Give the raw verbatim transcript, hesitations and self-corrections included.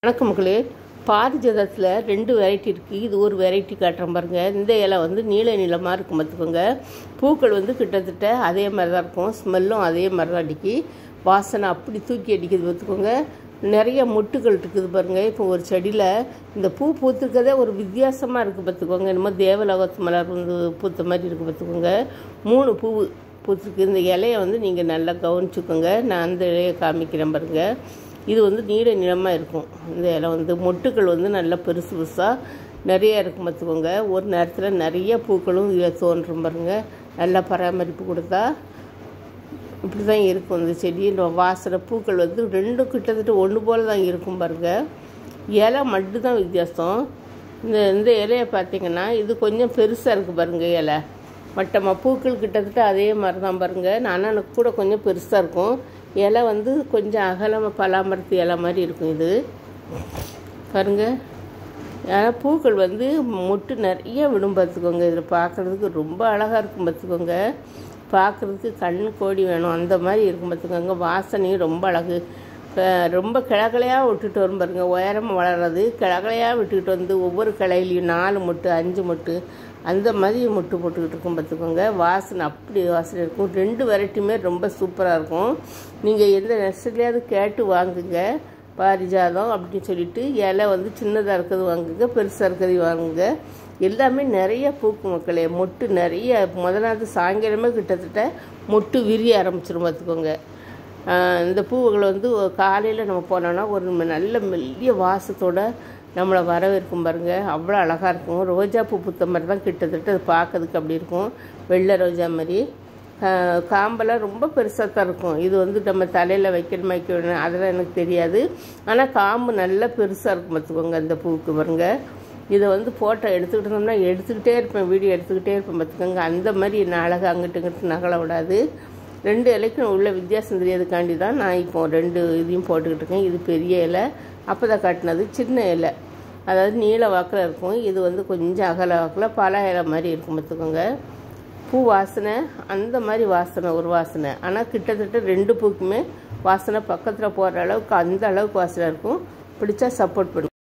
வணக்கம் மக்களே. பாரிஜாதத்தில் ரெண்டு வெரைட்டி இருக்குது. இது ஒரு வெரைட்டி காட்டுறேன் பாருங்கள். இந்த இலை வந்து நீல நீளமாக இருக்கும் பார்த்துக்கோங்க. பூக்கள் வந்து கிட்டத்தட்ட அதே மாதிரி தான் இருக்கும். ஸ்மெல்லும் அதே மாதிரி தான் அடிக்கி. வாசனை அப்படி தூக்கி அடிக்குது பார்த்துக்கோங்க. நிறைய மொட்டுகள் இருக்குது பாருங்கள். இப்போ ஒரு செடியில் இந்த பூ பூத்துருக்கதே ஒரு வித்தியாசமாக இருக்குது பார்த்துக்கோங்க. என்னமோ தேவலோகத்து மலர் வந்து பூத்த மாதிரி இருக்குது பார்த்துக்கோங்க. மூணு பூ பூத்துருக்கு. இந்த இலையை வந்து நீங்கள் நல்லா கவனிச்சுக்கோங்க. நான் அந்த இலையை காமிக்கிறேன் பாருங்கள். இது வந்து நீல நிறமாக இருக்கும். இந்த இலை வந்து மொட்டுக்கள் வந்து நல்லா பெருசு பெருசாக நிறைய இருக்கும் பார்த்துக்கோங்க. ஒரு நேரத்தில் நிறைய பூக்களும் இதில் தோன்றும் பாருங்கள். நல்லா பராமரிப்பு கொடுத்தா இப்படி தான் இருக்கும் இந்த செடி. வாசனை பூக்கள் வந்து ரெண்டும் கிட்டத்தட்ட ஒன்று போல் தான் இருக்கும் பாருங்கள். இலை மட்டும்தான் வித்தியாசம். இந்த இந்த இலையை பார்த்திங்கன்னா இது கொஞ்சம் பெருசாக இருக்குது பாருங்கள். இலை மட்டமாக பூக்கள் கிட்டத்தட்ட அதே மாதிரி தான் பாருங்கள். ஆனால் எனக்கு கூட கொஞ்சம் பெருசாக இருக்கும். இலை வந்து கொஞ்சம் அகலமாக பலாமரத்து இலை மாதிரி இருக்கும் இது பாருங்கள். ஆனால் பூக்கள் வந்து மொட்டு நிறைய விடும் பார்த்துக்கோங்க. இதில் பார்க்குறதுக்கு ரொம்ப அழகாக இருக்கும் பார்த்துக்கோங்க. பார்க்குறதுக்கு கண் கோடி வேணும் அந்த மாதிரி இருக்கும் பார்த்துக்கோங்க. வாசனையும் ரொம்ப அழகு. ரொம்ப கிழக்கிளையாக விட்டுட்டு வரும் பாருங்கள். உயரமாக வளர்றது கிழக்கிளையாக விட்டுக்கிட்டு வந்து ஒவ்வொரு கிளையிலையும் நாலு மொட்டு அஞ்சு மொட்டு அந்த மாதிரி மொட்டு போட்டுக்கிட்டு இருக்கும் பார்த்துக்கோங்க. வாசனை அப்படி வாசனை இருக்கும். ரெண்டு வெரைட்டியுமே ரொம்ப சூப்பராக இருக்கும். நீங்கள் எந்த நர்சரிலையாவது கேட்டு வாங்குங்க. பாரிஜாதம் அப்படின்னு சொல்லிட்டு இலை வந்து சின்னதாக இருக்கிறது வாங்குங்க, பெருசாக இருக்கிறது வாங்குங்க. எல்லாமே நிறைய பூக்கும் மக்களே. மொட்டு நிறைய முதலாவது சாயங்காலமே கிட்டத்தட்ட மொட்டு விரிய ஆரம்பிச்சிடும் பார்த்துக்கோங்க. இந்த பூவுகளை வந்து காலையில் நம்ம போனோன்னா ஒரு நல்ல மெல்லிய வாசத்தோடு நம்மளை வரவேற்கும் பாருங்கள். அவ்வளோ அழகாக இருக்கும். ரோஜா பூ பூத்த மாதிரி தான் கிட்டத்தட்ட அது பார்க்கறதுக்கு அப்படி இருக்கும். வெள்ளை ரோஜா மாதிரி. காம்பெல்லாம் ரொம்ப பெருசாக தான் இருக்கும். இது வந்து நம்ம தலையில் வைக்கணும் வைக்கணும் அதெல்லாம் எனக்கு தெரியாது. ஆனால் காம்பு நல்லா பெருசாக இருக்கும் பார்த்துக்கோங்க அந்த பூவுக்கு பாருங்கள். இதை வந்து ஃபோட்டோ எடுத்துக்கிட்டு இருந்தோம்னா எடுத்துக்கிட்டே இருப்பேன், வீடியோ எடுத்துக்கிட்டே இருப்பேன் பார்த்துக்கோங்க. அந்த மாதிரி நான் அழகாக அங்கிட்டு இங்கிட்டு நகலை விடாது. ரெண்டு இலைக்கும் உள்ள வித்தியாசம் தெரியாதுக்காண்டி தான் நான் இப்போ ரெண்டு இதையும் போட்டுக்கிட்டு இருக்கேன். இது பெரிய இலை, அப்போ தான் காட்டினது சின்ன இலை, அதாவது நீல வாக்கில் இருக்கும். இது வந்து கொஞ்சம் அகல வாக்கில் பல இலை மாதிரி இருக்கும் பார்த்துக்கோங்க. பூ வாசனை அந்த மாதிரி வாசனை ஒரு வாசனை. ஆனால் கிட்டத்தட்ட ரெண்டு பூக்குமே வாசனை பக்கத்தில் போகிற அளவுக்கு அந்த அளவுக்கு வாசனை இருக்கும். பிடிச்சா சப்போர்ட் பண்ணுங்க.